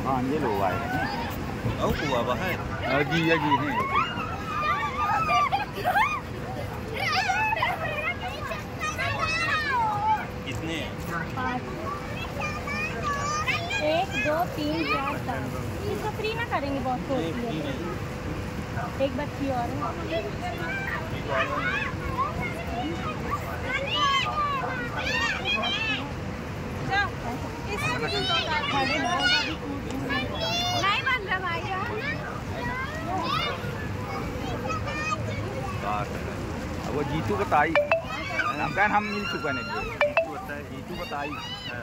हाँ ये लोग आए हैं और हुआ बाहर जी हैं कितने 1 2 3 4 5 इसको फ्री ना करेंगे बहुत तो एक बच्ची और है नहीं बन रहा भाई वो जीतू बताई हम मिल चुका नहीं जीतू बताई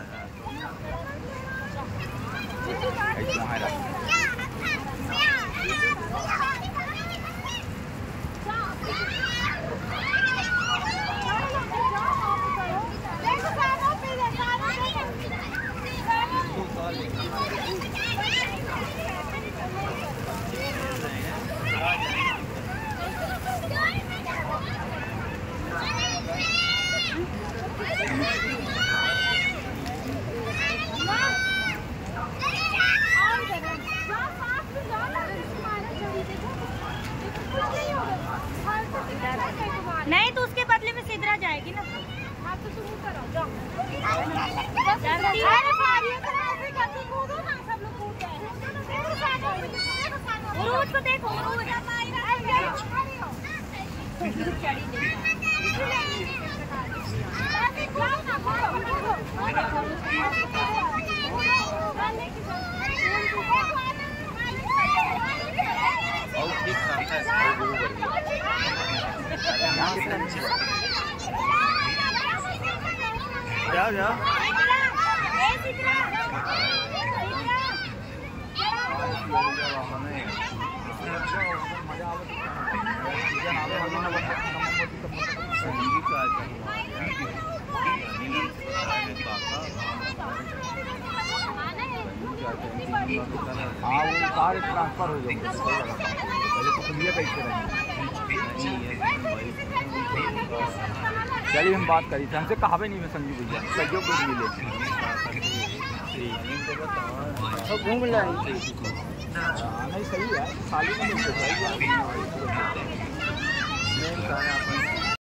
नहीं तो उसके बदले में सिद्रा जाएगी ना। आप तो शुरू करो जाओ। उरूज को देखो जाओ जाओ हाँ वो सारे ट्रांसफर हो जाएंगे पहले तो खुलिए कैसे रहेंगे। चलिए हम बात करी थी हमसे कहा भी नहीं मैं संजू भैया कहियो कुछ मिले तो घूम रहे नहीं सही है साली में